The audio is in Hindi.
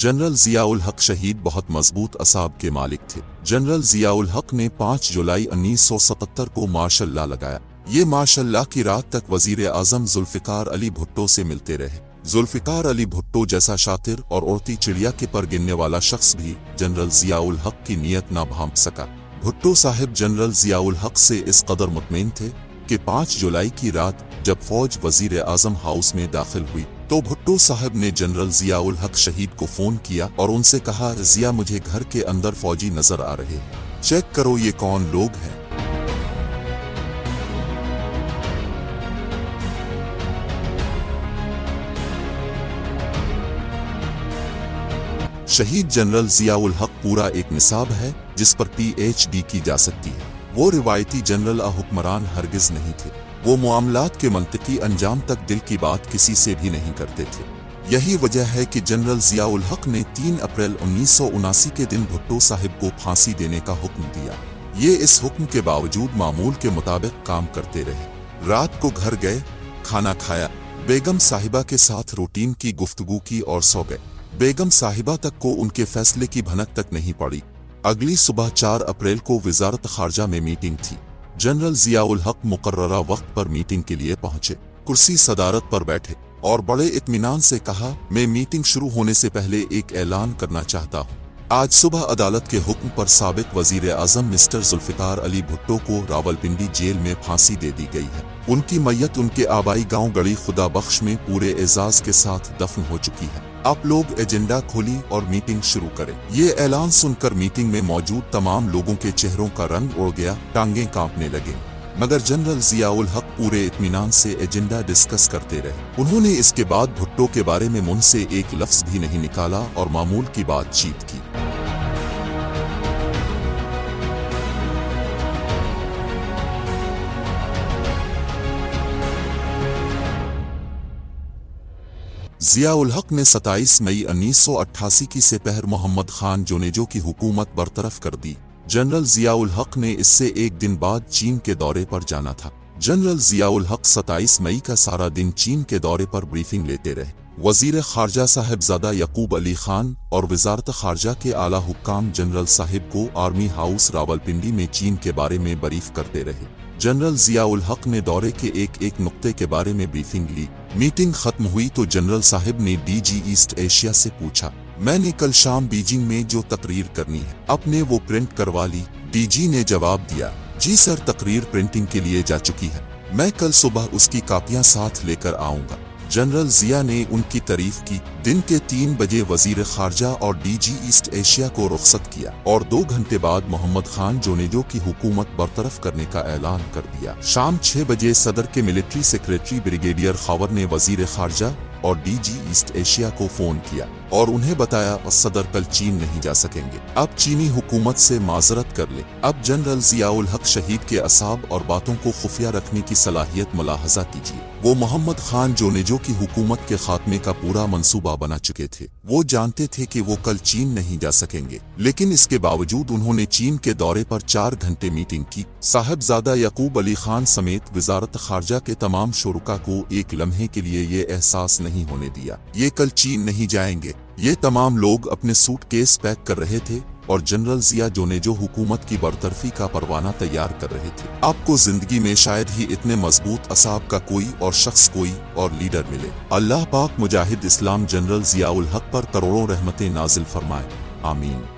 जनरल जियाउल हक शहीद बहुत मजबूत असाब के मालिक थे। जनरल जियाउल हक ने 5 जुलाई 1977 को मार्शल लॉ लगाया। ये मार्शल लॉ की रात तक वजीर आजम जुल्फिकार अली भुट्टो से मिलते रहे। जुल्फिकार अली भुट्टो जैसा शातिर और उड़ती चिड़िया के पर गिनने वाला शख्स भी जनरल जियाउल हक की नीयत ना भांप सका। भुट्टो साहिब जनरल जियाउल हक से इस कदर मुतमईन थे कि 5 जुलाई की रात जब फौज वजीर आजम हाउस में दाखिल हुई तो भुट्टो साहब ने जनरल जियाउल हक शहीद को फोन किया और उनसे कहा, जिया मुझे घर के अंदर फौजी नजर आ रहे हैं, चेक करो ये कौन लोग हैं। शहीद जनरल जियाउल हक पूरा एक निसाब है जिस पर PhD की जा सकती है। वो रिवायती जनरल हुक्मरान हरगिज नहीं थे। वो मामलात के मंतकी अंजाम तक दिल की बात किसी से भी नहीं करते थे। यही वजह है कि जनरल जियाउल हक ने 3 अप्रैल 1979 के दिन भुट्टो साहिब को फांसी देने का हुक्म दिया। ये इस हुक्म के बावजूद मामूल के मुताबिक काम करते रहे। रात को घर गए, खाना खाया, बेगम साहिबा के साथ रूटीन की गुफ्तगू की और सो गए। बेगम साहिबा तक को उनके फैसले की भनक तक नहीं पड़ी। अगली सुबह 4 अप्रैल को वजारत खारजा में मीटिंग थी। जनरल जियाउल हक मुकर्ररा वक्त पर मीटिंग के लिए पहुंचे, कुर्सी सदारत पर बैठे और बड़े इत्मीनान से कहा, मैं मीटिंग शुरू होने से पहले एक ऐलान करना चाहता हूं। आज सुबह अदालत के हुक्म पर साबिक वजीर आजम मिस्टर जुल्फिकार अली भुट्टो को रावलपिंडी जेल में फांसी दे दी गई है। उनकी मैयत उनके आबाई गांव गड़ी खुदा बख्श में पूरे एजाज के साथ दफन हो चुकी है। आप लोग एजेंडा खोली और मीटिंग शुरू करें। ये ऐलान सुनकर मीटिंग में मौजूद तमाम लोगों के चेहरों का रंग उड़ गया, टांगें कांपने लगे। मगर जनरल जियाउल हक पूरे इत्मीनान से एजेंडा डिस्कस करते रहे। उन्होंने इसके बाद भुट्टो के बारे में मुंह से एक लफ्ज भी नहीं निकाला और मामूल की बातचीत की। जियाउल हक ने 27 मई 1988 की सिपहर मोहम्मद खान जोनेजो की हुकूमत बरतरफ कर दी। जनरल जियाउल हक ने इससे एक दिन बाद चीन के दौरे पर जाना था। जनरल जियाउल हक 27 मई का सारा दिन चीन के दौरे पर ब्रीफिंग लेते रहे। वजीर खारजा साहिबजादा यकूब अली खान और वजारत खारजा के आला हुक्काम जनरल साहिब को आर्मी हाउस रावलपिंडी में चीन के बारे में बरीफ करते रहे। जनरल जियाउल हक ने दौरे के एक एक नुक्ते के बारे में ब्रीफिंग ली। मीटिंग खत्म हुई तो जनरल साहिब ने DG ईस्ट एशिया से पूछा, मैंने कल शाम बीजिंग में जो तकरीर करनी है आपने वो प्रिंट करवा ली? DG ने जवाब दिया, जी सर, तकरीर प्रिंटिंग के लिए जा चुकी है, मैं कल सुबह उसकी कापियां साथ लेकर आऊंगा। जनरल जिया ने उनकी तारीफ की। दिन के 3 बजे वजीर खारजा और DG ईस्ट एशिया को रुखसत किया और 2 घंटे बाद मोहम्मद खान जोनेजो की हुकूमत बरतरफ करने का ऐलान कर दिया। शाम 6 बजे सदर के मिलिट्री सेक्रेटरी ब्रिगेडियर खावर ने वजीर खारजा और DG ईस्ट एशिया को फोन किया और उन्हें बताया, सदर कल चीन नहीं जा सकेंगे, अब चीनी हुकूमत से माजरत कर ले। अब जनरल जियाउल हक शहीद के असाब और बातों को खुफिया रखने की सलाहियत मुलाहजा कीजिए। वो मोहम्मद खान जोनेजो की हुकूमत के खात्मे का पूरा मंसूबा बना चुके थे। वो जानते थे कि वो कल चीन नहीं जा सकेंगे, लेकिन इसके बावजूद उन्होंने चीन के दौरे पर 4 घंटे मीटिंग की। साहिबजादा यकूब अली खान समेत वजारत खारजा के तमाम शुरुका को एक लम्हे के लिए ये एहसास नहीं होने दिया ये कल चीन नहीं जाएंगे। ये तमाम लोग अपने सूटकेस पैक कर रहे थे और जनरल जिया जोनेजो हुकूमत की बरतरफी का परवाना तैयार कर रहे थे। आपको जिंदगी में शायद ही इतने मजबूत असाब का कोई और शख्स, कोई और लीडर मिले। अल्लाह पाक मुजाहिद इस्लाम जनरल जियाउल हक पर करोड़ों रहमतें नाजिल फरमाए। आमीन।